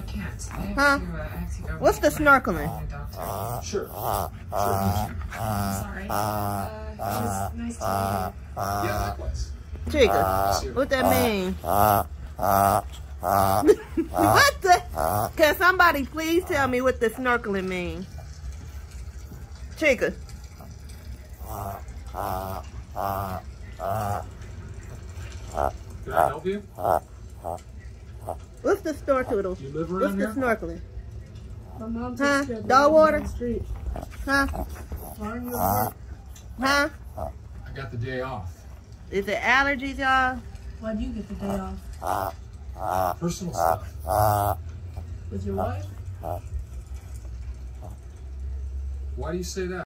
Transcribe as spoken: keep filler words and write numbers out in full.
can't. I have Huh? to, uh, I have to go. What's the snorkeling? Doctor. Sure. Sure. Sorry. Uh, it was nice to meet you. Yeah, likewise. Chica, what that mean? What the? Can somebody please tell me what the snorkeling mean? Chica. Can I help you? What's the snorkeling? You live What's around the here? snorkeling? My mom Huh? takes care of Dog the water? on the street. Huh? Why aren't you at work? Huh? I got the day off. Is it allergies, y'all? Why do you get the day off? Personal stuff. With your wife? Why do you say that?